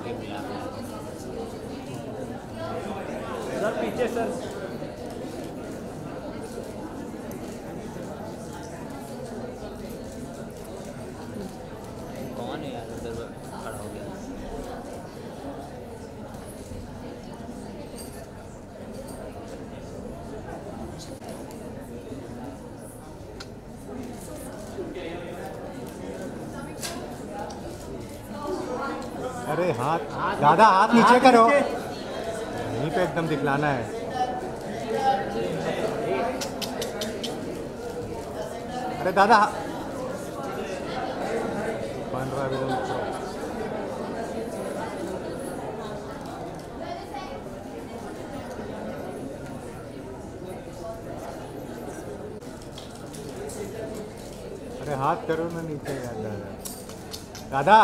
भी मिला। सर पीछे सर। कौन है यार उधर खड़ा हो गया? अरे हाथ दादा, हाथ नीचे करो, यहीं पे एकदम दिखलाना है। अरे दादा 15 भी तो। अरे हाथ करो ना नीचे यार दादा। दादा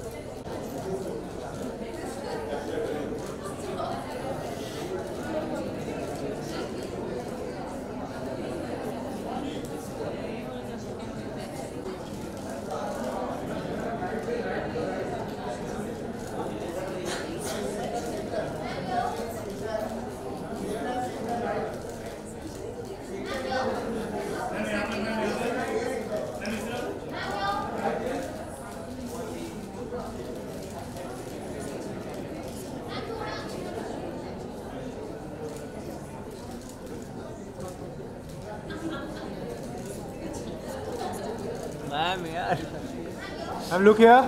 मैम यार हम लोग क्या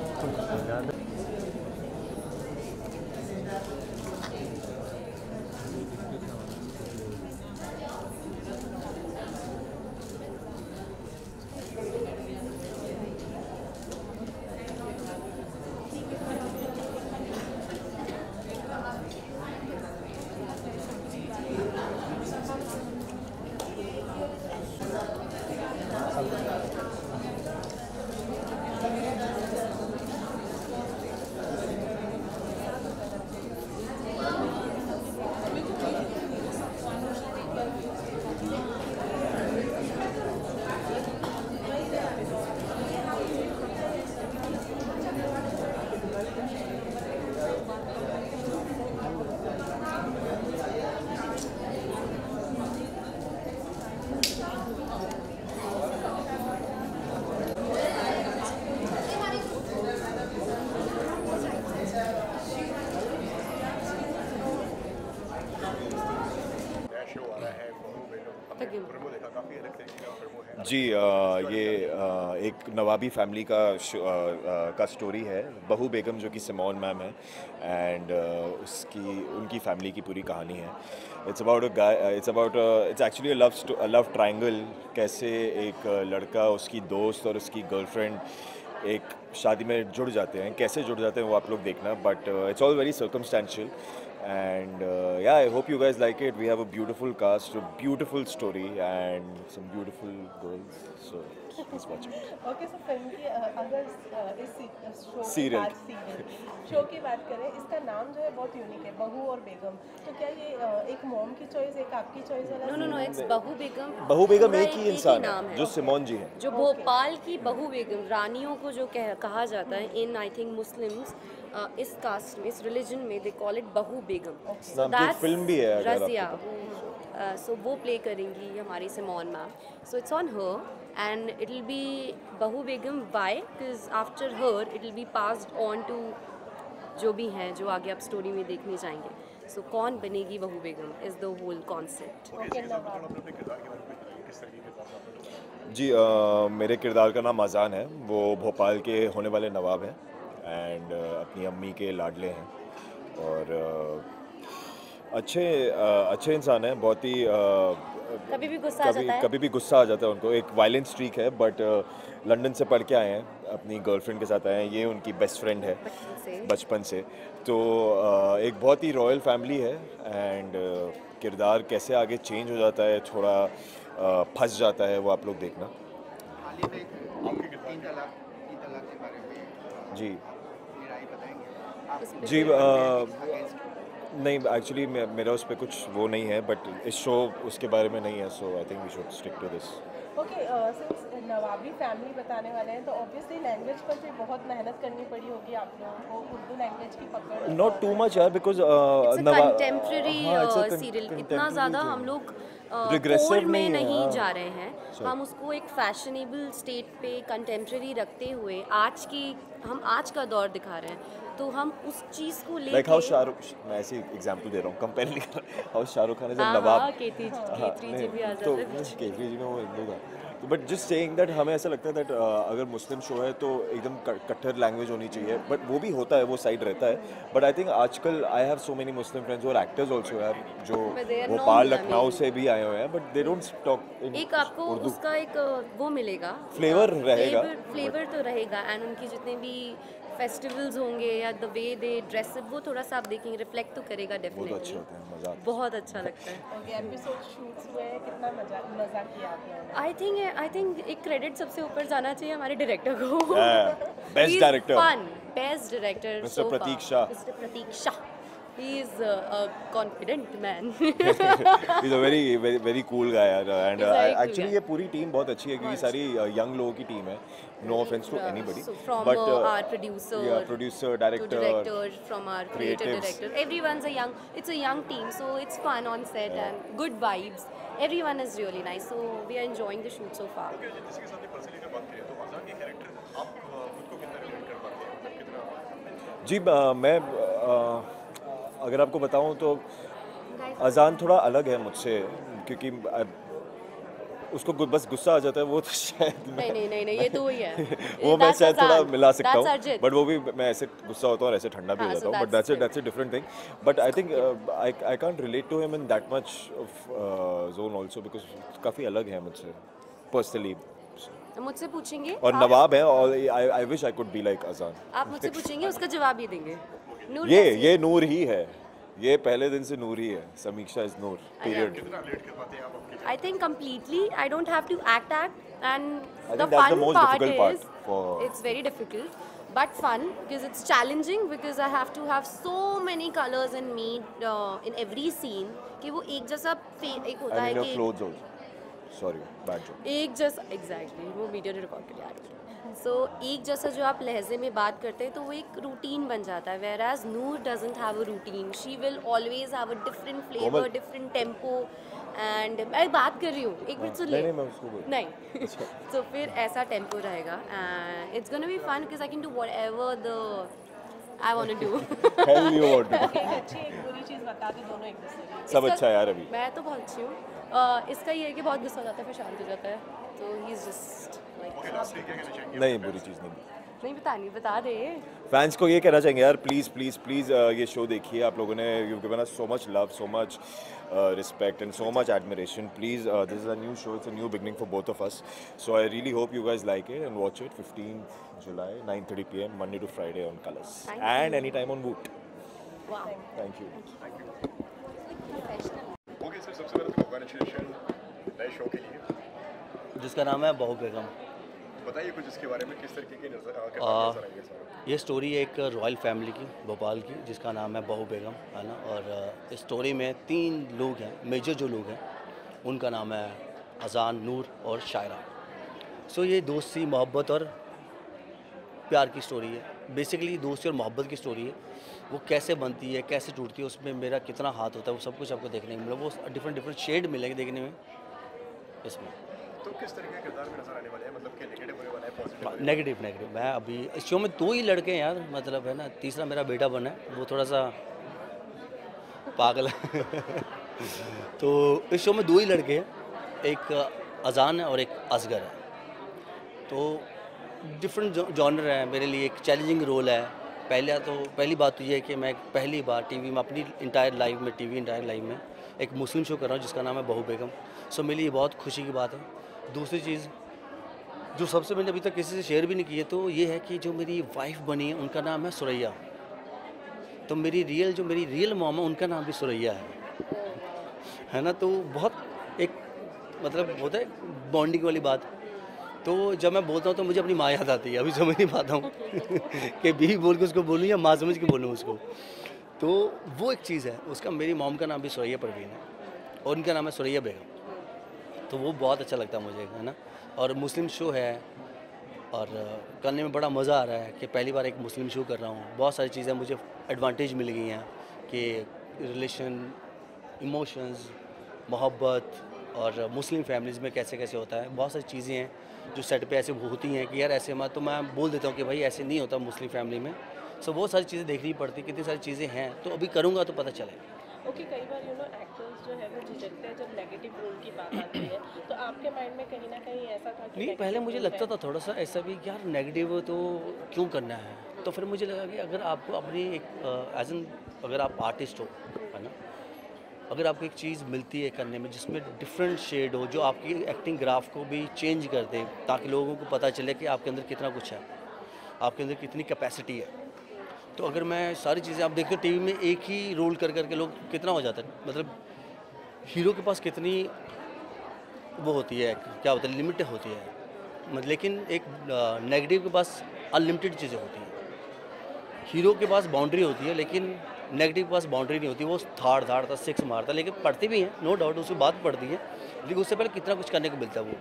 जी ये एक नवाबी फैमिली का स्टोरी है। बहू बेगम जो कि सिमोन मैम है एंड उनकी फैमिली की पूरी कहानी है। It's actually a love triangle. कैसे एक लड़का, उसकी दोस्त और उसकी गर्लफ्रेंड एक शादी में जुड़ जाते हैं, कैसे जुड़ जाते हैं वो आप लोग देखना, but it's all very circumstantial and yeah, I hope you guys like it. We have a beautiful cast, a beautiful story and some beautiful girls, so please watch it. Okay, so film की अगर इस Serial. Show की बात करें, इसका नाम जो है बहुत यूनिक है, बहू और बेगम। तो क्या ये एक मॉम की चॉइस, एक आपकी चॉइस है? नो, इट्स बहू बेगम। बहू बेगम पूरा एक ही इंसान नाम है जो सिमोन जी हैं। जो भोपाल की बहू बेगम, रानियों को जो कहा जाता है इन आई थिंक मुस्लिम्स, इस कास्ट में, इस रिलीजन में दे कॉल इट बहू बेगम। नाम की एक फिल्म भी है अगर रज़िया। आपको सो वो प्ले करेंगी हमारी Simone ma'am. So it's on her and it will be Bahu Begum why because after her it will be passed on to जो भी हैं, जो आगे आप स्टोरी में देखने जाएंगे। सो कौन बनेगी Bahu Begum is the whole concept. जी मेरे किरदार का नाम अजान है। वो भोपाल के होने वाले नवाब हैं एंड अपनी अम्मी के लाडले हैं और अच्छे इंसान हैं। बहुत ही कभी भी गुस्सा आ जाता है, कभी भी गुस्सा आ जाता है उनको। एक वायलेंट स्ट्रीक है, बट लंदन से पढ़ के आए हैं, अपनी गर्लफ्रेंड के साथ आए हैं। ये उनकी बेस्ट फ्रेंड है बचपन से। तो एक बहुत ही रॉयल फैमिली है एंड किरदार कैसे आगे चेंज हो जाता है, थोड़ा फंस जाता है, वो आप लोग देखना। जी जी नहीं, एक्चुअली मेरा उस पर कुछ वो नहीं है, बट इस शो उसके बारे में नहीं है, so I think we should stick to this. Okay, since नवाबी फैमिली बताने वाले हैं तो ऑब्वियसली लैंग्वेज पर भी बहुत मेहनत करनी पड़ी होगी आप लोगों को, उर्दू लैंग्वेज की पकड़। नॉट टू मच यार, बिकॉज कंटेम्प्रेरी सीरियल इतना ज़्यादा हम लोग Regressive कोल्ड में नहीं है, नहीं हाँ। जा रहे हैं। हम उसको एक फैशनेबल स्टेट पे कंटेम्प्रेरी रखते हुए हम आज का दौर दिखा रहे हैं, तो हम उस चीज़ को लाइक हाउ लेके शाहरुख, मैं ऐसे एग्जांपल दे रहा हूँ, कंपेयर नहीं कर रहा, how Shahrukh Khan is a हाँ नवाब। केतरी जी भी आ तो जाते हैं। केतरी जी में वो हिंदू का, बट जस्ट सेइंग दैट हमें ऐसा लगता है दैट अगर मुस्लिम शो है तो एकदम कट्टर लैंग्वेज होनी चाहिए, बट वो भी होता है, वो साइड रहता है। बट आई थिंक आजकल I have so many Muslim friends और एक्टर्स ऑल्सो यार, जो But they are Bhopal known, I Lucknow mean. से भी आए हुए हैं, but they don't talk in एक आपको उर्दू। उसका एक वो मिलेगा, Flavor रहेगा। फ्लेवर तो रहेगा, एंड उनकी जितने भी फेस्टिवल्स होंगे या the way they dress up, वो थोड़ा सा आप देखेंगे रिफ्लेक्ट तो करेगा बहुत अच्छे डेफिनेटली। होते हैं, मजा आता है। बहुत अच्छा लगता है। ओके, एपिसोड शूट्स हुए हैं, कितना मजा किया आप लोगों ने? आई थिंक एक क्रेडिट सबसे ऊपर जाना चाहिए हमारे डायरेक्टर को। Best director best director Mr. Pratik Shah. Mister Pratik Shah. He is a confident man. He's a very cool guy यार, and He's a very cool actually guy. ये पूरी टीम बहुत अच्छी है क्योंकि सारी यंग लोगों की टीम है, no offense to anybody, So from but our producer, producer, to director, from our creative creatives. director, everyone's it's a young team, so it's fun on set and good vibes. Everyone is really nice, so we are enjoying the shoot so far. जी मैं अगर आपको बताऊं तो अजान थोड़ा अलग है मुझसे, क्योंकि उसको बस गुस्सा आ जाता है, वो तो शायद नहीं, ये तो वही है। वो मैं That's शायद थोड़ा Azan. मिला सकता That's हूँ, Arjit. बट वो भी मैं ऐसे गुस्सा होता हूँ और ऐसे ठंडा भी हो हाँ, जाता so हूँ, but that's that's a different thing. But I think I can't relate to him in that much of zone also, because काफ़ी अलग है मुझसे personally. मुझसे पूछेंगे और नवाब है, और I wish I could be like Azan. आप मुझसे पूछेंगे, उसका जवाब ये देंगे। नूर ये नूर ही है, ये पहले दिन से नूर ही है, Sameeksha is Noor period. I think completely. I don't have to act, and I the think that's the fun most part difficult part is for- it's very difficult, but fun because it's challenging because I have to have so many colors in me in every scene कि वो एक जैसा एक होता I है mean your कि clothes also. Sorry, bad joke. एक जैसा एग्जैक्टली वो वीडियो रिकॉर्ड के लिए आ रही है। सो एक जैसा जो आप लहजे में बात करते हैं तो वो एक रूटीन बन जाता है, whereas Noor doesn't have a routine, she will always have a different flavour, Komal. Different tempo. And मैं बात कर रही हूँ, एक मिनट सुन ले। नहीं, मैं उसको बोल- नहीं तो फिर ऐसा टेम्पो रहेगा and it's gonna be fun because I can do whatever the I want to do. Hell you want to do. एक अच्छी एक बुरी चीज़ बता दो दोनों एक दूसरे की। सब अच्छा है यार अभी। मैं तो बहुत अच्छी हूँ। इसका ये है कि बहुत गुस्सा हो जाता है फिर शांत हो जाता है, तो ही इज जस्ट लाइक नहीं, बुरी चीज़ नहीं। नहीं बतानी, बता दे। फैंस को ये कहना चाहेंगे यार, प्लीज़ प्लीज़ प्लीज़ ये शो देखिए, आप लोगों ने you given us so much love, so much respect and so much admiration. Please, this is a new show, it's a new beginning for both of us, so I really hope you guys like it and watch it. 15th July 9:30 PM Monday to Friday on Colors Thank and you. anytime on Woot. वाह Thank you. Okay sir, सबसे पहले तो congratulation नए show के लिए। जिसका नाम है बहू बेगम। बताइए कुछ इसके बारे में, किस तरीके के किरदार नजर आएंगे सर? ये स्टोरी एक रॉयल फैमिली की, भोपाल की, जिसका नाम है बहू बेगम, है ना। और इस स्टोरी में 3 लोग हैं, मेजर जो लोग हैं, उनका नाम है अजान, नूर और शायरा। सो ये दोस्ती, मोहब्बत और प्यार की स्टोरी है। बेसिकली दोस्ती और मोहब्बत की स्टोरी है। वो कैसे बनती है, कैसे टूटती है, उसमें मेरा कितना हाथ होता है, वो सब कुछ आपको देखने को मिलेगा। वो डिफरेंट शेड मिलेंगे देखने में इसमें। तो किस तरीके के किरदार में नजर आने वाले हैं, मतलब कि नेगेटिव होने वाला है, पॉजिटिव? नेगेटिव। मैं अभी इस शो में 2 ही लड़के हैं यार, मतलब है ना। तीसरा मेरा बेटा बना है, वो थोड़ा सा पागल है तो इस शो में 2 ही लड़के हैं, एक अजान है और एक असगर है। तो डिफरेंट जॉनर है मेरे लिए, एक चैलेंजिंग रोल है। पहली बात तो ये है कि मैं पहली बार टीवी में अपनी इंटायर लाइफ में एक मुस्लिम शो कर रहा हूँ जिसका नाम है बहू बेगम। सो मेरे लिए बहुत खुशी की बात है। दूसरी चीज़ जो सबसे मैंने अभी तक किसी से शेयर भी नहीं की है, तो ये है कि जो मेरी वाइफ बनी है उनका नाम है सुरैया। तो मेरी रियल मॉम है, उनका नाम भी सुरैया है ना। तो बहुत एक मतलब होता है बॉन्डिंग वाली बात। तो जब मैं बोलता हूँ तो मुझे अपनी माँ याद आती है, अभी समझ नहीं पाता हूँ कि बीवी बोल के उसको बोलूँ या माँ समझ के बोलूँ उसको। तो वो एक चीज़ है। उसका मेरी मॉम का नाम भी सुरैया परवीन है और उनका नाम है सुरैया बेगम। तो वो बहुत अच्छा लगता है मुझे, है ना। और मुस्लिम शो है और करने में बड़ा मज़ा आ रहा है कि पहली बार एक मुस्लिम शो कर रहा हूँ। बहुत सारी चीज़ें मुझे एडवांटेज मिल गई हैं कि रिलेशन, इमोशंस, मोहब्बत और मुस्लिम फैमिलीज़ में कैसे कैसे होता है। बहुत सारी चीज़ें हैं जो सेट पे ऐसे होती हैं कि यार ऐसे मत, तो मैं बोल देता हूँ कि भाई ऐसे नहीं होता मुस्लिम फैमिली में। सो बहुत सारी चीज़ें देखनी पड़ती, कितनी सारी चीज़ें हैं, तो अभी करूँगा तो पता चलेगा। ओके, कई बार एक्टर्स जो है वो झिझकते हैं जब नेगेटिव रोल की बात आती है, तो आपके माइंड में कहीं ना कहीं ऐसा था कि नहीं, पहले मुझे लगता था थोड़ा सा ऐसा भी कि यार नेगेटिव तो क्यों करना है। तो फिर मुझे लगा कि अगर आपको अपनी एक एज एन, अगर आप आर्टिस्ट हो, है ना, अगर आपको एक चीज़ मिलती है करने में जिसमें डिफरेंट शेड हो, जो आपकी एक्टिंग ग्राफ को भी चेंज कर दे, ताकि लोगों को पता चले कि आपके अंदर कितना कुछ है, आपके अंदर कितनी कैपेसिटी है। तो अगर मैं सारी चीज़ें, आप देखते हो टीवी में एक ही रोल कर करके लोग कितना हो जाता है, मतलब हीरो के पास कितनी वो होती है, क्या होता है, लिमिट होती है, मतलब लेकिन एक नेगेटिव के पास अनलिमिटेड चीज़ें होती हैं। हीरो के पास बाउंड्री होती है लेकिन नेगेटिव के पास बाउंड्री नहीं होती। वो धाड़ धाड़ता, सिक्स मारता, लेकिन पढ़ती भी हैं, नो डाउट, उसकी बात पड़ती है, लेकिन उससे पहले कितना कुछ करने को मिलता है वो,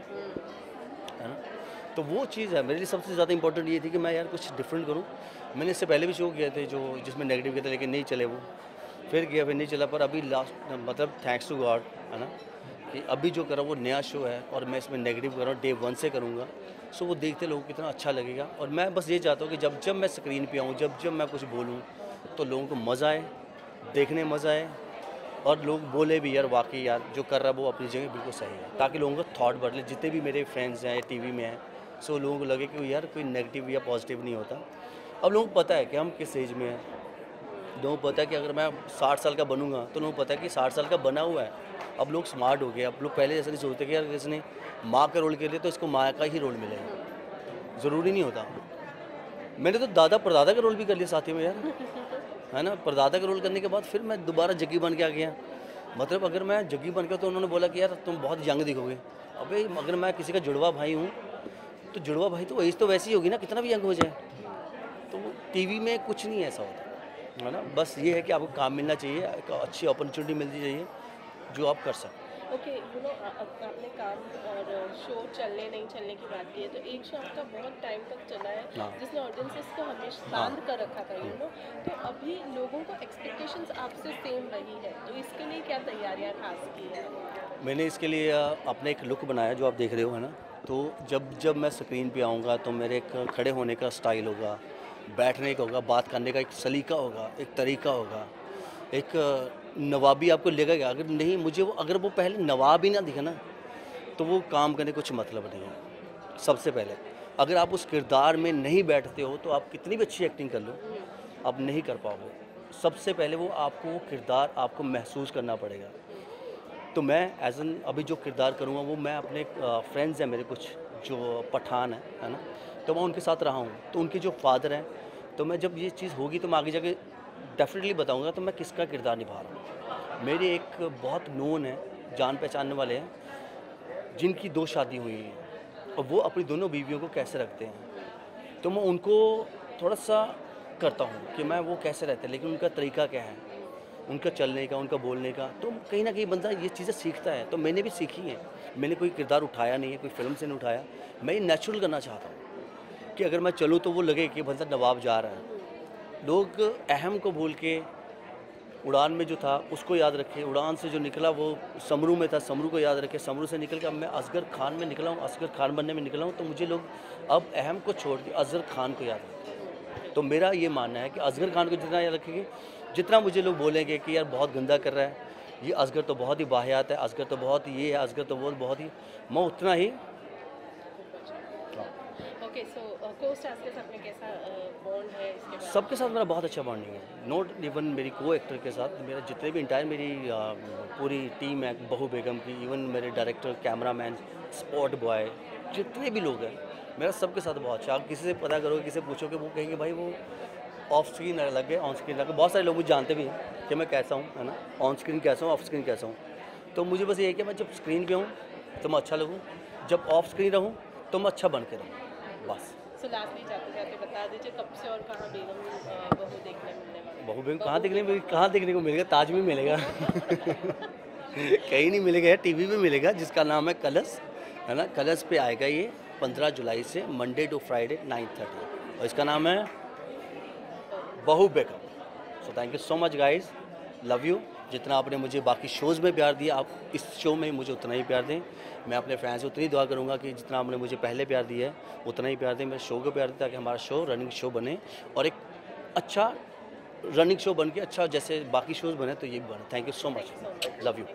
है ना। तो वो चीज़ है मेरे लिए सबसे ज़्यादा इंपॉर्टेंट ये थी कि मैं यार कुछ डिफरेंट करूँ। मैंने इससे पहले भी शो किए थे जो जिसमें नेगेटिव किए थे, लेकिन नहीं चले वो, फिर किया, फिर नहीं चला। पर अभी लास्ट, मतलब थैंक्स टू गॉड, है ना, कि अभी जो करा वो नया शो है और मैं इसमें नेगेटिव कर रहा हूँ, डे 1 से करूँगा। सो वो देखते लोगों को कितना अच्छा लगेगा। और मैं बस ये चाहता हूँ कि जब जब मैं स्क्रीन पे आऊँ, जब जब मैं कुछ बोलूँ, तो लोगों को मज़ा आए, देखने मज़ा आए, और लोग बोले भी यार वाकई यार जो कर रहा है वो अपनी जगह बिल्कुल सही है, ताकि लोगों का थॉट बदले। जितने भी मेरे फ्रेंड्स हैं टीवी में हैं, सो लोगों को लगे कि यार कोई नेगेटिव या पॉजिटिव नहीं होता। अब लोगों को पता है कि हम किस एज में हैं, लोगों को पता है कि अगर मैं 60 साल का बनूंगा तो लोगों को पता है कि 60 साल का बना हुआ है। अब लोग स्मार्ट हो गए, अब लोग पहले जैसे नहीं सोचते कि यार किसने माँ का रोल कर लिया तो इसको माँ का ही रोल मिलेगा, ज़रूरी नहीं होता। मैंने तो दादा परदादा का रोल भी कर लिया साथी में यार, है ना। परदादा का रोल करने के बाद फिर मैं दोबारा जग्गी बन के आ गया। मतलब अगर मैं जग्गी बन गया तो उन्होंने बोला कि यार तुम बहुत यंग दिखोगे। अबे अगर मैं किसी का जुड़वा भाई हूँ तो जुड़वा भाई तो एज तो वैसी ही होगी ना, कितना भी यंग हो जाए। तो टीवी में कुछ नहीं ऐसा होता, है ना। बस ये है कि आपको काम मिलना चाहिए, एक अच्छी अपॉर्चुनिटी मिलनी चाहिए जो आप कर सकते। ओके, आपने काम और शो चलने नहीं चलने की बात की है, तो एक शो आपका बहुत टाइम तक चला है जिसने ऑडियंसेस को हमेशा बांध कर रखा था, तो अभी लोगों को एक्सपेक्टेशंस आपसे सेम रही है, तो इसके लिए क्या तैयारियां खास की है? मैंने इसके लिए अपने एक लुक बनाया जो आप देख रहे हो, है ना। तो जब जब मैं स्क्रीन पे आऊँगा तो मेरे एक खड़े होने का स्टाइल होगा, बैठने का होगा, बात करने का एक सलीका होगा, एक तरीका होगा, एक नवाबी आपको लगेगा। अगर नहीं मुझे वो, अगर वो पहले नवाब ही ना दिखे ना तो वो काम करने कुछ मतलब नहीं है। सबसे पहले अगर आप उस किरदार में नहीं बैठते हो तो आप कितनी भी अच्छी एक्टिंग कर लो, आप नहीं कर पाओगे। सबसे पहले वो आपको वो किरदार आपको महसूस करना पड़ेगा। तो मैं एज एन अभी जो किरदार करूँगा वो मैं अपने फ्रेंड्स हैं मेरे कुछ जो पठान है ना, तो मैं उनके साथ रहा हूँ, तो उनके जो फादर हैं, तो मैं जब ये चीज़ होगी तो मैं आगे जाके डेफिनेटली बताऊंगा तो मैं किसका किरदार निभा रहा हूँ। मेरे एक बहुत नोन है, जान पहचानने वाले हैं, जिनकी 2 शादी हुई हैं और वो अपनी दोनों बीवियों को कैसे रखते हैं। तो मैं उनको थोड़ा सा करता हूँ कि मैं वो कैसे रहते हैं, लेकिन उनका तरीका क्या है, उनका चलने का, उनका बोलने का। तो कहीं ना कहीं बंदा ये चीज़ें सीखता है। तो मैंने भी सीखी हैं। मैंने कोई किरदार उठाया नहीं है, कोई फिल्म से नहीं उठाया। मैं ये नेचुरल करना चाहता हूँ कि अगर मैं चलूँ तो वो लगे कि बंदा नवाब जा रहा है। लोग अहम को भूल के उड़ान में जो था उसको याद रखे, उड़ान से जो निकला वो समरू में था, समरू को याद रखे, समरू से निकल के अब मैं असगर खान में निकला हूँ, असगर खान बनने में निकला हूँ। तो मुझे लोग अब अहम को छोड़ के असगर खान को याद रखें। तो मेरा ये मानना है कि असगर खान को जितना याद रखेंगे, जितना मुझे लोग बोलेंगे कि यार बहुत गंदा कर रहा है, ये असगर तो बहुत ही वाहियात है, असगर तो बहुत ये है, असगर तो बहुत ही, मैं उतना ही। ओके, सो को-स्टार्स के साथ में कैसा बॉन्ड है इसके बारे में? सबके साथ मेरा बहुत अच्छा बॉन्डिंग है। नॉट इवन मेरी को एक्टर के साथ, मेरा जितने भी इंटायर मेरी पूरी टीम है बहू बेगम की, इवन मेरे डायरेक्टर, कैमरामैन, स्पॉट बॉय, जितने भी लोग हैं, मेरा सबके साथ बहुत अच्छा। आप किसी से पता करोगे, किसी से पूछोगे, वो कहेंगे भाई वो ऑफ स्क्रीन अलग है, ऑन स्क्रीन अलग है। बहुत सारे लोग मुझे जानते भी हैं कि मैं कैसा हूँ, है ना, ऑन स्क्रीन कैसा हूँ, ऑफ स्क्रीन कैसा हूँ। तो मुझे बस ये है कि मैं जब स्क्रीन पे हूँ तो मैं अच्छा लगूँ, जब ऑफ स्क्रीन रहूँ तो मैं अच्छा बन के रहूँ, बस। सो लास्टली जाते जाते बता दीजिए कब से और कहाँ बेगम बहू देखने मिलने वाली? बहू बेगम कहाँ देखने को मिलेगा? ताज में मिलेगा। कहीं नहीं मिलेगा, यार टीवी पे मिलेगा, जिसका नाम है कलर्स, है ना। कलर्स पे आएगा ये 15 जुलाई से, मंडे टू फ्राइडे 9:30, और इसका नाम है Bahu Begum. So thank you so much guys, love you. जितना आपने मुझे बाकी शोज़ में प्यार दिया, आप इस शो में मुझे उतना ही प्यार दें। मैं अपने फैंस से उतनी दुआ करूंगा कि जितना आपने मुझे पहले प्यार दिया है उतना ही प्यार दें, मेरे शो को प्यार दें, ताकि हमारा शो रनिंग शो बने और एक अच्छा रनिंग शो बन के अच्छा जैसे बाकी शोज़ बने तो ये भी बने। Thank you so much, love you.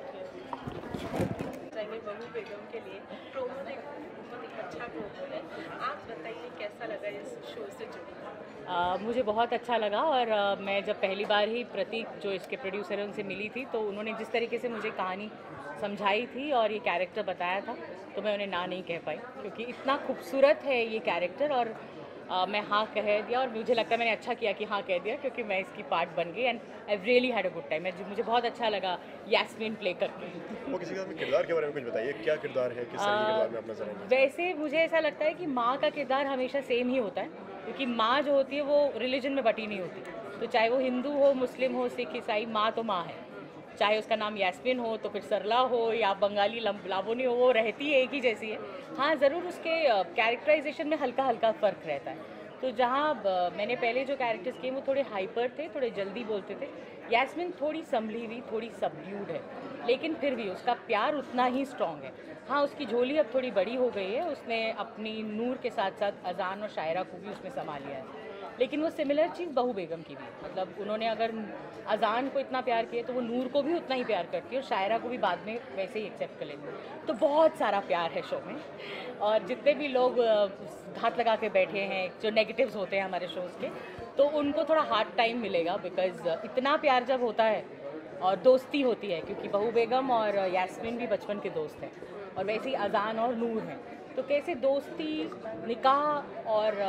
जाएंगे बहू बेगम के लिए। प्रोमो बहुत एक अच्छा प्रोमो है, आप बताइए कैसा लगा इस शो से जुड़कर? मुझे बहुत अच्छा लगा, और मैं जब पहली बार ही प्रतीक जो इसके प्रोड्यूसर हैं उनसे मिली थी, तो उन्होंने जिस तरीके से मुझे कहानी समझाई थी और ये कैरेक्टर बताया था, तो मैं उन्हें ना नहीं कह पाई, क्योंकि इतना खूबसूरत है ये कैरेक्टर। और मैं हाँ कह दिया, और मुझे लगता है मैंने अच्छा किया कि हाँ कह दिया, क्योंकि मैं इसकी पार्ट बन गई and I really had a good time. मुझे बहुत अच्छा लगा यास्मीन प्ले करके। वो किसी का किरदार के बारे में कुछ बताइए, क्या किरदार है, किस तरह के किरदार में आप नजर आएंगे? वैसे मुझे ऐसा लगता है कि माँ का किरदार हमेशा सेम ही होता है, क्योंकि माँ जो होती है वो रिलीजन में बटी नहीं होती, तो चाहे वो हिंदू हो, मुस्लिम हो, सिख, ईसाई, माँ तो माँ है। चाहे उसका नाम यास्मीन हो तो फिर सरला हो या बंगाली लावनी हो, वो रहती है एक ही जैसी है। हाँ, ज़रूर उसके कैरेक्टराइजेशन में हल्का हल्का फ़र्क रहता है। तो जहाँ मैंने पहले जो कैरेक्टर्स किए वो थोड़े हाइपर थे, थोड़े जल्दी बोलते थे। यास्मीन थोड़ी संभली हुई, थोड़ी सबड्यूड है, लेकिन फिर भी उसका प्यार उतना ही स्ट्रॉन्ग है। हाँ, उसकी झोली अब थोड़ी बड़ी हो गई है, उसने अपनी नूर के साथ साथ अजान और शायरा को भी उसमें संभाल लिया है, लेकिन वो सिमिलर चीज़ बहू बेगम की भी है। मतलब उन्होंने अगर अजान को इतना प्यार किया तो वो नूर को भी उतना ही प्यार करती है, और शायरा को भी बाद में वैसे ही एक्सेप्ट कर लेती है। तो बहुत सारा प्यार है शो में, और जितने भी लोग घात लगा के बैठे हैं, जो नेगेटिव्स होते हैं हमारे शोज़ के, तो उनको थोड़ा हार्ड टाइम मिलेगा, बिकॉज इतना प्यार जब होता है और दोस्ती होती है, क्योंकि बहू बेगम और यास्मीन भी बचपन के दोस्त हैं, और वैसे ही अजान और नूर हैं, तो कैसे दोस्ती, निकाह और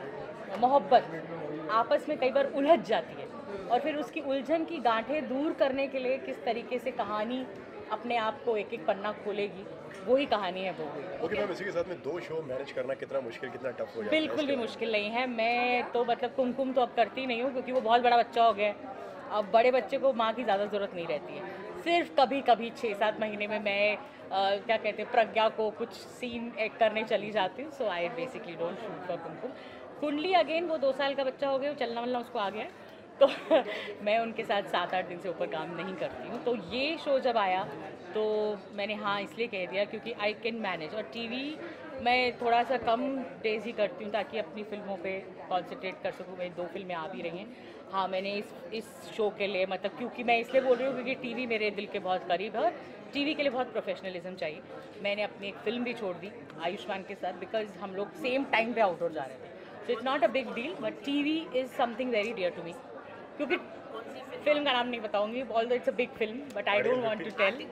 मोहब्बत आपस में कई बार उलझ जाती है, और फिर उसकी उलझन की गांठें दूर करने के लिए किस तरीके से कहानी अपने आप को एक एक पन्ना खोलेगी, वही कहानी है वो। ओके मैम, इसी के साथ में 2 शो मैनेज करना कितना मुश्किल, कितना टफ हो जाता है? बिल्कुल भी मुश्किल नहीं है। मैं तो मतलब कुमकुम तो अब करती नहीं हूँ, क्योंकि वो बहुत बड़ा बच्चा हो गया है। अब बड़े बच्चे को माँ की ज़्यादा ज़रूरत नहीं रहती है। सिर्फ कभी कभी 6-7 महीने में मैं क्या कहते हैं, प्रज्ञा को कुछ सीन एक्ट करने चली जाती हूँ। So I basically don't shoot for Kumkum. Kundali again वो 2 साल का बच्चा हो गया, चलना वलना उसको आ गया है, तो मैं उनके साथ 7-8 दिन से ऊपर काम नहीं करती हूँ। तो ये शो जब आया तो मैंने हाँ इसलिए कह दिया क्योंकि आई कैन मैनेज, और टीवी मैं थोड़ा सा कम डेज ही करती हूँ, ताकि अपनी फिल्मों पे कॉन्सेंट्रेट कर सकूँ। मेरी 2 फिल्में आ भी रही हैं। हाँ, मैंने इस शो के लिए, मतलब क्योंकि मैं इसलिए बोल रही हूँ क्योंकि टीवी मेरे दिल के बहुत करीब है, और टीवी के लिए बहुत प्रोफेशनलिज्म चाहिए। मैंने अपनी एक फ़िल्म भी छोड़ दी आयुष्मान के साथ, बिकॉज हम लोग सेम टाइम पे आउटडोर जा रहे थे। So it's not a big deal, but TV is something very dear to me. क्योंकि फिल्म का नाम नहीं बताऊंगी, although it's a big film, but I don't want to tell.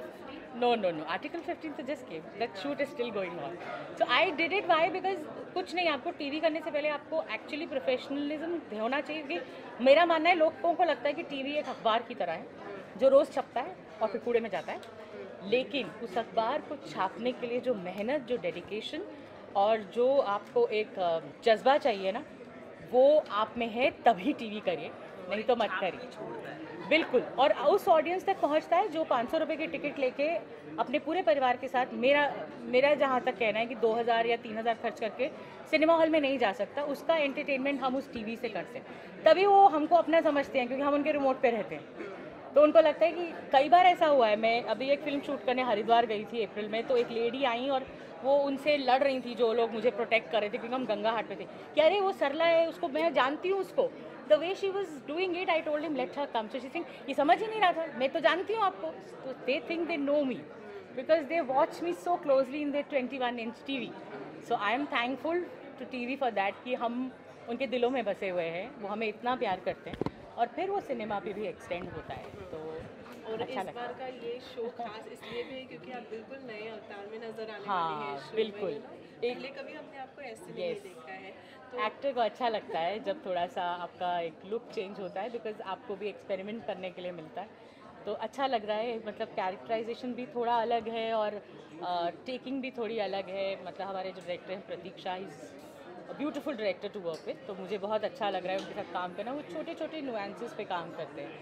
No, Article 15 तो just came. That shoot is still going on. So I did it why? Because कुछ नहीं, आपको TV करने से पहले आपको एक्चुअली प्रोफेशनलिज्म होना चाहिए। कि मेरा मानना है, लोगों को लगता है कि टीवी एक अखबार की तरह है जो रोज़ छपता है और फिर कूड़े में जाता है, लेकिन उस अखबार को छापने के लिए जो मेहनत, जो डेडिकेशन और जो आपको एक जज्बा चाहिए ना, वो आप में है, तभी टीवी करिए, नहीं तो मत करिए। बिल्कुल, और उस ऑडियंस तक पहुंचता है जो 500 रुपये की टिकट लेके अपने पूरे परिवार के साथ, मेरा जहां तक कहना है कि 2000 या 3000 खर्च करके सिनेमा हॉल में नहीं जा सकता, उसका एंटरटेनमेंट हम उस टीवी से करते हैं। तभी वो हमको अपना समझते हैं, क्योंकि हम उनके रिमोट पे रहते हैं। तो उनको लगता है कि कई बार ऐसा हुआ है, मैं अभी एक फ़िल्म शूट करने हरिद्वार गई थी अप्रैल में, तो एक लेडी आई और वो उनसे लड़ रही थी, जो लोग मुझे प्रोटेक्ट कर रहे थे, क्योंकि हम गंगा हाट पे थे, कि अरे वो सरला है, उसको मैं जानती हूँ उसको। The way she was doing it, I told him let her come. So she think, ये समझ ही नहीं रहा था, मैं तो जानती हूँ आपको। तो they think they know me because they watch me so closely in their 21-inch TV. So I am thankful to TV for that, कि हम उनके दिलों में बसे हुए हैं, वो हमें इतना प्यार करते हैं, और फिर वो सिनेमा पे भी एक्सटेंड होता है। तो और अच्छा इस लगता बार का ये शो खास इसलिए भी है क्योंकि आप बिल्कुल नए अवतार में नजर आने हाँ, वाले हैं शो बिल्कुल। में, पहले कभी हमने आपको ऐसे भी नहीं देखा है। तो एक्टर को अच्छा लगता है जब थोड़ा सा आपका एक लुक चेंज होता है, बिकॉज आपको भी एक्सपेरिमेंट करने के लिए मिलता है, तो अच्छा लग रहा है। मतलब कैरेक्टराइजेशन भी थोड़ा अलग है, और टेकिंग भी थोड़ी अलग है। मतलब हमारे जो डायरेक्टर हैं Pratik Shah, is beautiful director to work with, तो मुझे बहुत अच्छा लग रहा है उनके साथ काम करना। वो छोटे छोटे नुएंसेस पे काम करते हैं,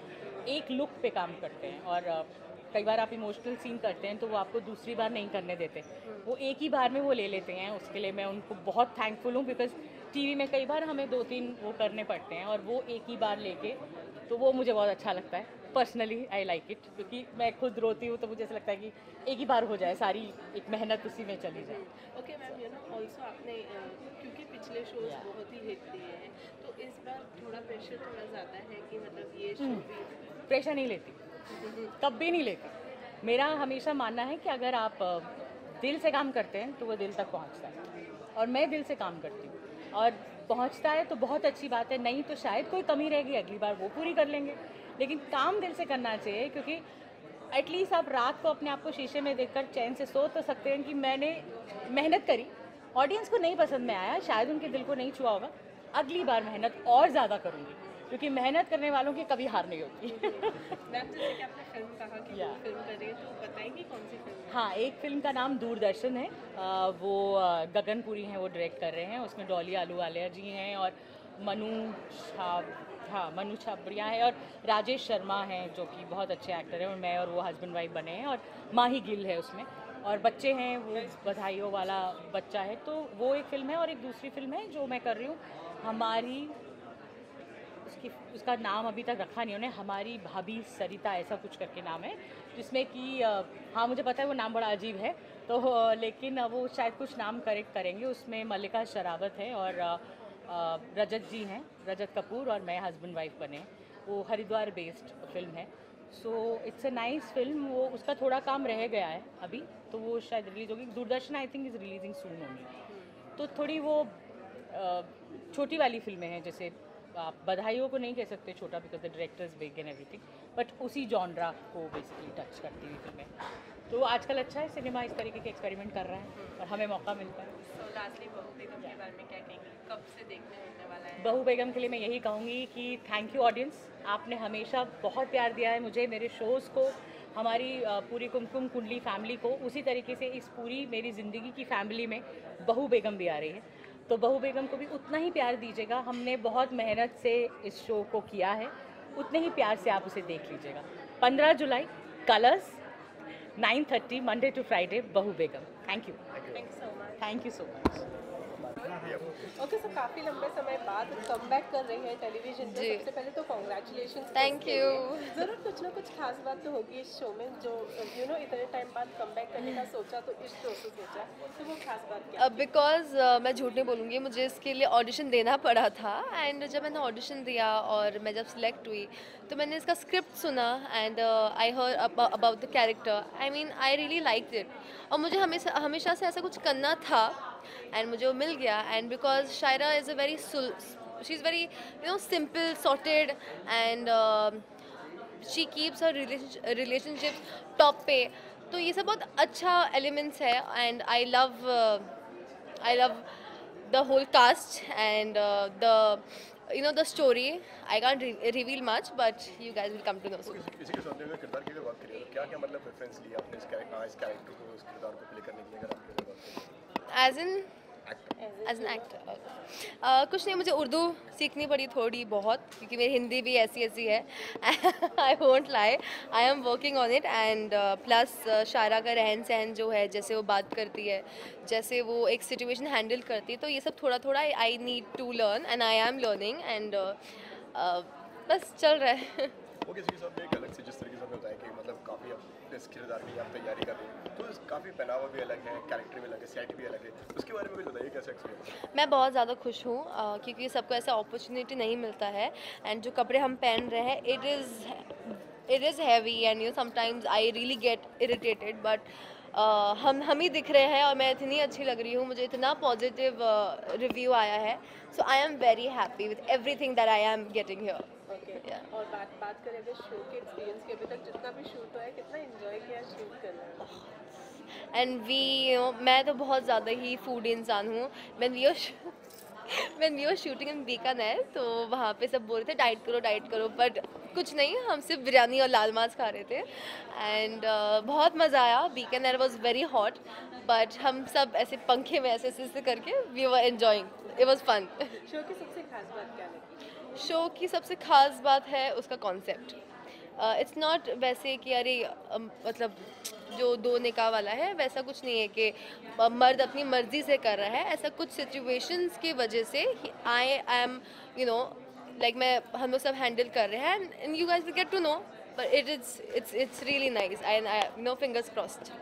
एक लुक पे काम करते हैं और कई बार आप इमोशनल सीन करते हैं तो वो आपको दूसरी बार नहीं करने देते, वो एक ही बार में वो ले लेते हैं। उसके लिए मैं उनको बहुत थैंकफुल हूँ, बिकॉज टीवी में कई बार हमें 2-3 वो करने पड़ते हैं और वो एक ही बार लेके, तो वो मुझे बहुत अच्छा लगता है। पर्सनली आई लाइक इट, क्योंकि मैं खुद रोती हूँ तो मुझे ऐसा लगता है कि एक ही बार हो जाए, सारी एक मेहनत उसी में चली जाए। Okay ma'am, you know also आपने क्योंकि पिछले शोज बहुत ही हिट दिए हैं, तो इस बार थोड़ा प्रेशर थोड़ा ज़्यादा है कि मतलब ये शो भी प्रेशर नहीं लेती, कभी नहीं लेती। मेरा हमेशा मानना है कि अगर आप दिल से काम करते हैं तो वो दिल तक पहुंचता है, और मैं दिल से काम करती हूँ और पहुंचता है तो बहुत अच्छी बात है, नहीं तो शायद कोई कमी रहेगी, अगली बार वो पूरी कर लेंगे। लेकिन काम दिल से करना चाहिए, क्योंकि एटलीस्ट आप रात को अपने आप को शीशे में देखकर चैन से सो तो सकते हैं कि मैंने मेहनत करी, ऑडियंस को नहीं पसंद में आया, शायद उनके दिल को नहीं छुआ होगा, अगली बार मेहनत और ज़्यादा करूँगी, क्योंकि मेहनत करने वालों की कभी हार नहीं होती। मैम जैसे कि आपने फिल्म कहा कि वो फिल्म कर रही है, तो बताएंगी कौन सी फिल्म है? हाँ, एक फिल्म का नाम दूरदर्शन है, वो गगनपुरी हैं, वो डायरेक्ट कर रहे हैं। उसमें डॉली आलूवालिया जी हैं और मनु छाबड़िया है और राजेश शर्मा हैं जो कि बहुत अच्छे एक्टर हैं, और मैं और वो हस्बैंड वाइफ बने हैं, और माही गिल है उसमें, और बच्चे हैं, वो बधाइयों वाला बच्चा है। तो वो एक फ़िल्म है, और एक दूसरी फिल्म है जो मैं कर रही हूँ, हमारी, उसका नाम अभी तक रखा नहीं उन्होंने, हमारी भाभी सरिता ऐसा कुछ करके नाम है, जिसमें कि हाँ मुझे पता है वो नाम बड़ा अजीब है, तो लेकिन वो शायद कुछ नाम करेक्ट करेंगे। उसमें मल्लिका शरावत है और रजत जी हैं, रजत कपूर, और मैं हस्बैंड वाइफ बने। वो हरिद्वार बेस्ड फिल्म है, so it's a nice film. वो उसका थोड़ा काम रह गया है अभी, तो वो शायद रिलीज़ होगी। Doordarshan I think is releasing soon only, तो थोड़ी वो छोटी वाली फिल्में हैं, जैसे आप बधाइयों को नहीं कह सकते छोटा, because the directors big and everything, but उसी जॉनरा को बेसिकली टच करती हुई फिल्में। तो आजकल अच्छा है, सिनेमा इस तरीके के एक्सपेरिमेंट कर रहा है और हमें मौका मिलता है। तो लास्टली बहू बेगम के बारे में क्या कहेंगी, कब से देखने मिलने वाला है? बहू बेगम के लिए मैं यही कहूँगी कि थैंक यू ऑडियंस, आपने हमेशा बहुत प्यार दिया है मुझे, मेरे शोज़ को, हमारी पूरी कुमकुम कुंडली फैमिली को। उसी तरीके से इस पूरी मेरी ज़िंदगी की फैमिली में बहू बेगम भी आ रही है, तो बहू बेगम को भी उतना ही प्यार दीजिएगा। हमने बहुत मेहनत से इस शो को किया है, उतने ही प्यार से आप उसे देख लीजिएगा। 15 जुलाई Colors 9:30 Monday to Friday, Bahu Begum. Thank you so much. Okay, so काफ़ी लंबे समय बाद कमबैक कर रही है टेलीविजन पे। सबसे पहले तो कॉन्ग्रेचुलेशन। Thank you. ज़रूर कुछ ना कुछ खास बात तो होगी इस शो में, जो यू नो इतने टाइम बाद कमबैक करने का सोचा, तो इस शो से सोचा, तो वो खास बात क्या? बिकॉज मैं झूठ नहीं बोलूँगी, मुझे इसके लिए ऑडिशन देना पड़ा था, एंड जब मैंने ऑडिशन दिया और मैं जब सिलेक्ट हुई तो मैंने इसका स्क्रिप्ट सुना, and I heard about the character. I mean I really liked it, और मुझे हमेशा से ऐसा कुछ करना था, एंड मुझे वो मिल गया। And because Shayra is a very she is very simple sorted, and she keeps her relationships top पे, तो ये सब बहुत अच्छा एलिमेंट्स है। And I love the whole cast and the story. I can't reveal much, but you guys will come to know soon. किसी के सामने अगर किरदार की बात करिए तो क्या मतलब रेफरेंस लिया आपने इस कैरेक्टर को, उस किरदार को प्ले करने के लिए, अगर आप बात करें? As an actor. कुछ नहीं, मुझे उर्दू सीखनी पड़ी थोड़ी बहुत, क्योंकि मेरी हिंदी भी ऐसी है। I won't lie, I am working on it. And plus Shayra का रहन सहन जो है, जैसे वो बात करती है, जैसे वो एक सिचुएशन हैंडल करती है, तो ये सब थोड़ा थोड़ा I need to learn, and I am learning, and बस चल रहा है। वो किसी के साथ एक अलग से, जिस तरीके से बताया कि मतलब काफ़ी आप इस किरदार की आप तैयारी कर रही हैं, तो काफ़ी पहनावा भी अलग है, कैरेक्टर भी अलग है, सेट भी अलग है, उसके बारे में कुछ बताइए, कैसा एक्सपीरियंस? मैं बहुत ज़्यादा खुश हूँ, क्योंकि सबको ऐसा अपॉर्चुनिटी नहीं मिलता है। एंड जो कपड़े हम पहन रहे हैं, it is heavy, and sometimes I really get irritated, but हम ही दिख रहे हैं और मैं इतनी अच्छी लग रही हूँ, मुझे इतना पॉजिटिव रिव्यू आया है, so I am very happy with everything that I am getting here. Okay, और बात करें अगर शो के एक्सपीरियंस की, अभी तक जितना भी शूट हुआ है, कितना एंजॉय किया शूट करना? एंड मैं तो बहुत ज़्यादा ही फूड इंसान हूँ। when we were shooting in Bikaner, तो वहाँ पे सब बोल रहे थे डाइट करो, बट कुछ नहीं, हम सिर्फ बिरयानी और लाल मांस खा रहे थे। एंड बहुत मज़ा आया। Bikaner was very hot, but हम सब ऐसे पंखे में ऐसे करके we were enjoying, it was fun. Show की सबसे खास बात क्या लगी? शो की सबसे खास बात है उसका कॉन्सेप्ट। इट्स नॉट वैसे कि अरे मतलब जो दो निकाह वाला है वैसा कुछ नहीं है कि मर्द अपनी मर्जी से कर रहा है, ऐसा कुछ सिचुएशंस की वजह से I am you know like मैं हम लोग सब हैंडल कर रहे हैं and you guys will get to know, but it's really nice I know fingers crossed.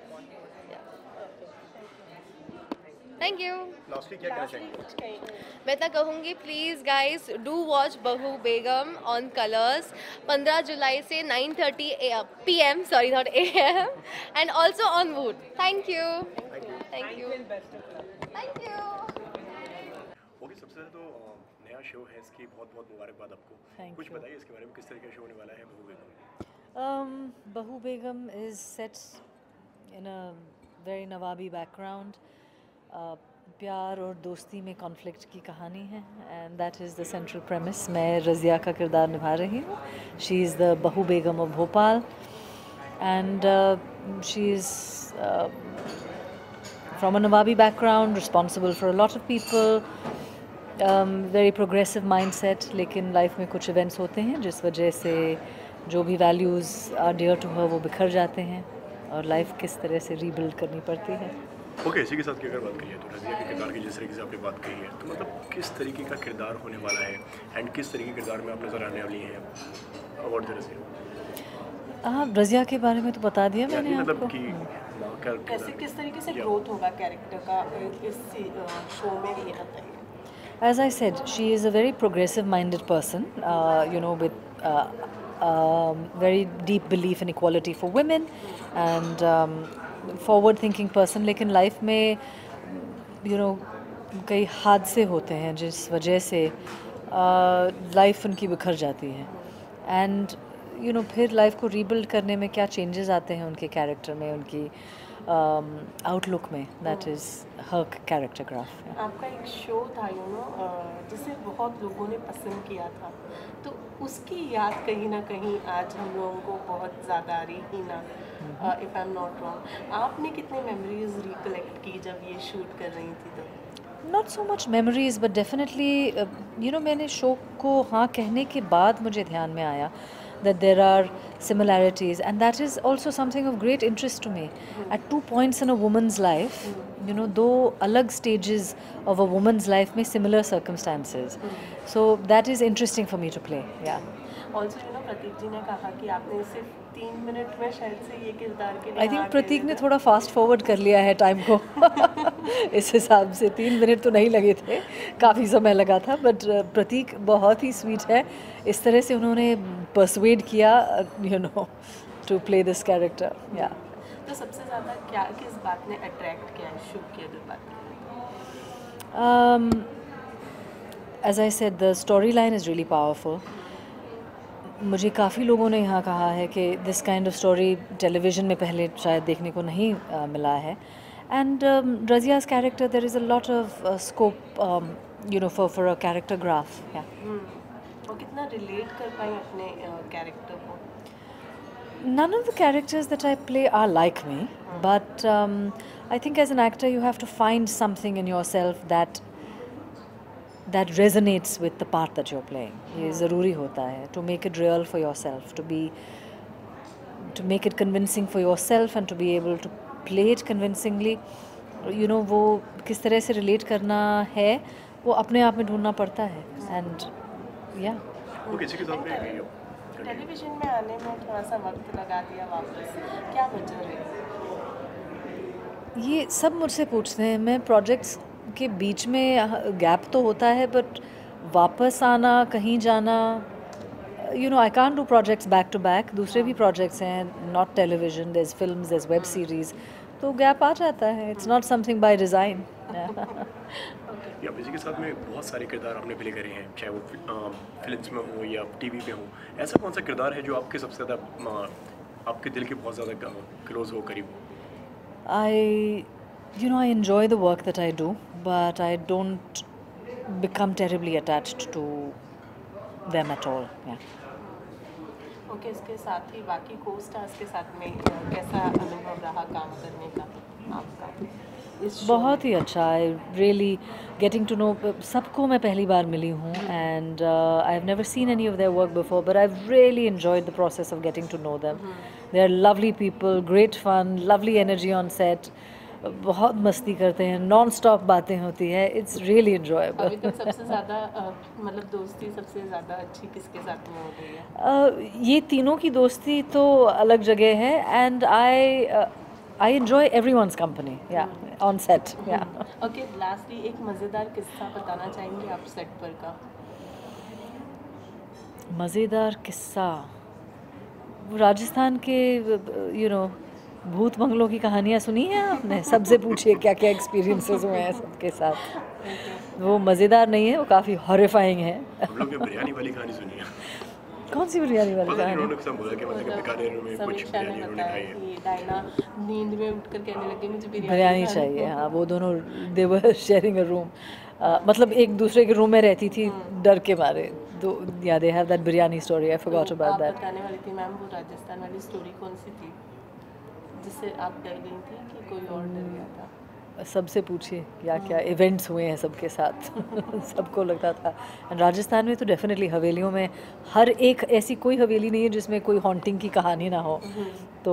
Thank you. Lastly क्या कहना चाहेंगे? मैं तो कहूँगी प्लीज़ गाइस डू वॉच बहू बेगम ऑन कलर्स 15 जुलाई से 9:30 PM, sorry not AM, and also on Voot. Thank you. Thank you. Thank you. Okay, सबसे पहले तो नया शो है, इसकी बहुत बहुत मुबारकबाद आपको। कुछ बताइए इसके बारे में, किस तरह का शो होने वाला है बहू बेगम? Bahu Begum is set in a very Nawabi background. प्यार और दोस्ती में कॉन्फ्लिक्ट की कहानी है and that is the central premise. मैं रज़िया का किरदार निभा रही हूँ। She is the Bahu Begum of Bhopal and she is from a nawabi background, responsible for a lot of people, very progressive mindset. लेकिन लाइफ में कुछ इवेंट्स होते हैं जिस वजह से जो भी values are dear to her वो बिखर जाते हैं और लाइफ किस तरह से रीबिल्ड करनी पड़ती है। ओके, इसी के साथ की अगर बात करिए तो रज़िया के किरदार की जिस तरीके से आपने बात कही है, तो मतलब किस तरीके का किरदार होने वाला है एंड किस तरीके के किरदार में आप नजर आने वाली हैं अबाउट द रज़िया? हाँ, रज़िया के बारे में तो बता दिया मैंने मतलब आपको। कि कैसे किस तरीके से ग्रोथ होगा कैरेक्टर का इस शो में, ये बताइए। As I said, she is a very progressive-minded person, you know, with very deep belief in equality for women and forward-thinking person. लेकिन life में, you know, कई हादसे होते हैं जिस वजह से life उनकी बिखर जाती है and you know फिर life को rebuild करने में क्या changes आते हैं उनके character में, उनकी आउटलुक में। That is her character graph. आपका एक शो था जिसे बहुत लोगों ने पसंद किया था, तो उसकी याद कहीं ना कहीं आज हम लोगों को बहुत ज़्यादा आ रही ही ना, if I am not wrong. आपने कितने मेमोरीज रिकलेक्ट की जब ये शूट कर रही थी तो? Not so much memories but definitely you know मैंने शो को हाँ कहने के बाद मुझे ध्यान में आया that there are similarities and that is also something of great interest to me. At 2 points in a woman's life, you know, दो अलग stages of a woman's life में similar circumstances. So that is interesting for me to play. Yeah. Also, you know, प्रतीक जी ने कहा कि आपने सिर्फ 3 minute में शायद से ये किरदार के लिए I think प्रतीक ने थोड़ा फास्ट फॉरवर्ड कर लिया है टाइम को इस हिसाब से 3 मिनट तो नहीं लगे थे, काफ़ी समय लगा था। बट प्रतीक बहुत ही स्वीट है, इस तरह से उन्होंने परसुएड किया you know to play this character. या तो सबसे ज़्यादा क्या किस बात ने अट्रैक्ट किया शो की अगर बात करें? As I said, the storyline is really powerful. मुझे काफ़ी लोगों ने यहाँ कहा है कि this kind of story television में पहले शायद देखने को नहीं मिला है and Razia's character there is a lot of scope you know for a character graph. या और कितना रिलेट कर पाए अपने कैरेक्टर को? None of the characters that I play are like me, but I think as an actor you have to find something in yourself that resonates with the part that you're playing. ये ज़रूरी होता है to make it real for yourself, to make it convincing for yourself and to be able to play it convincingly. You know वो किस तरह से relate करना है वो अपने आप में ढूंढना पड़ता है and yeah. ओके, इसी के साथ में टेलीविजन में आने में थोड़ा सा वक्त लगा दिया वापस, क्या वजह रही? ये सब मुझसे पूछते हैं। मैं प्रोजेक्ट्स के बीच में गैप तो होता है बट वापस आना, कहीं जाना, you know I can't do projects back to back. दूसरे भी प्रोजेक्ट्स हैं, not television, there is films, there is web series, तो गैप आ जाता है। It's not something by design. या इसी के साथ में बहुत सारे किरदार आपने प्ले करे हैं, चाहे वो फिल्म्स में हो या टीवी पे हो। ऐसा कौन सा किरदार है जो आपके सबसे ज़्यादा आपके दिल के बहुत ज़्यादा क्लोज हो, करीब हो? You know, I enjoy the work that I do, but I don't become terribly attached to them at all. Yeah. Okay, इसके साथ ही बाकी को स्टार्स के साथ में कैसा अनुभव रहा काम करने का आपका? इस show बहुत ही अच्छा. I really getting to know सबको मैं पहली बार मिली हूँ and I have never seen any of their work before but I really enjoyed the process of getting to know them. They are lovely people, great fun, lovely energy on set. बहुत मस्ती करते हैं, non stop बातें होती है. It's really enjoyable. अभी तक सबसे ज़्यादा मतलब दोस्ती सबसे ज़्यादा अच्छी किसके साथ में हो रही है? ये तीनों की दोस्ती तो अलग जगह है and I enjoy everyone's company या ऑन सेट. या ओके, लास्टली एक मज़ेदार किस्सा बताना चाहेंगे आप सेट पर का? मज़ेदार किस्सा, वो राजस्थान के भूत बंगलों की कहानियाँ सुनी हैं आपने? सबसे पूछिए क्या क्या एक्सपीरियंसेस हुए हैं सबके साथ. वो मज़ेदार नहीं है, वो काफ़ी हॉरिफाइंग है. हम लोग ने बिरयानी वाली कहानी सुनी है. कौन सी बिरयानी वाली पता नहीं, कहानी? उन्होंने सब बोला कि मतलब बीकानेर में कुछ समीक्षा ने बिरयानी उन्होंने बताया खाई है. कि डायना नींद में उठकर कहने लगी मुझे बिरयानी चाहिए. हाँ, वो दोनों दे वर शेयरिंग अ रूम. मतलब एक दूसरे के रूम में रहती थी डर के मारे. Yeah they have that biryani story. I forgot about that. बताने वाली थी मैम, वो राजस्थान वाली स्टोरी कौन सी थी जिससे आप डर गई थी कि कोई और डर गया था? सबसे पूछिए क्या क्या इवेंट्स हुए हैं सबके साथ. सबको लगता था. एंड राजस्थान में तो डेफिनेटली हवेलियों में हर एक ऐसी कोई हवेली नहीं है जिसमें कोई हॉन्टिंग की कहानी ना हो. तो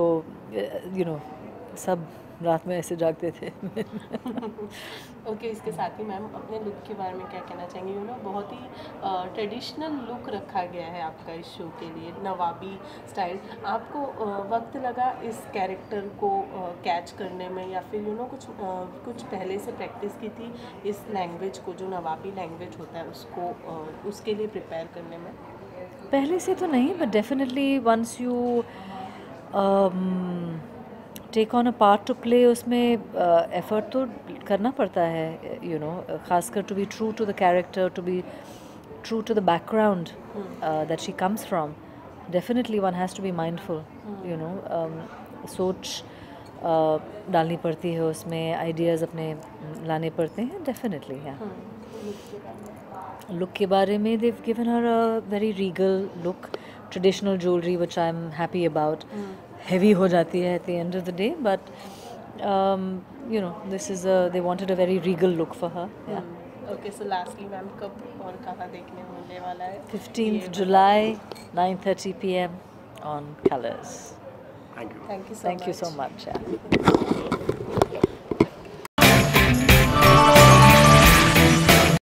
सब रात में ऐसे जागते थे. ओके, इसके साथ ही मैम अपने लुक के बारे में क्या कहना चाहेंगे? बहुत ही ट्रेडिशनल लुक रखा गया है आपका इस शो के लिए, नवाबी स्टाइल. आपको वक्त लगा इस कैरेक्टर को कैच करने में या फिर कुछ पहले से प्रैक्टिस की थी इस लैंग्वेज को, जो नवाबी लैंग्वेज होता है उसको उसके लिए प्रिपेयर करने में? पहले से तो नहीं, but definitely once you take on a part to play, उसमें एफर्ट तो करना पड़ता है. खासकर to be true to the character, to be true to the background that she comes from. Definitely one has to be mindful. सोच डालनी पड़ती है उसमें, आइडियाज़ अपने लाने पड़ते हैं. डेफिनेटली हाँ. लुक के बारे में they've given her a very regal look, traditional jewelry which I'm happy about. Heavy हो जाती है at the end of the day, but this is they wanted a very regal look for her. Yeah. Okay, so lastly ma'am कब और कहाँ देखने मिलने वाला है? 15th July 9:30 p.m. on Colors. Thank you. Thank you so much. Thank you so much. Yeah.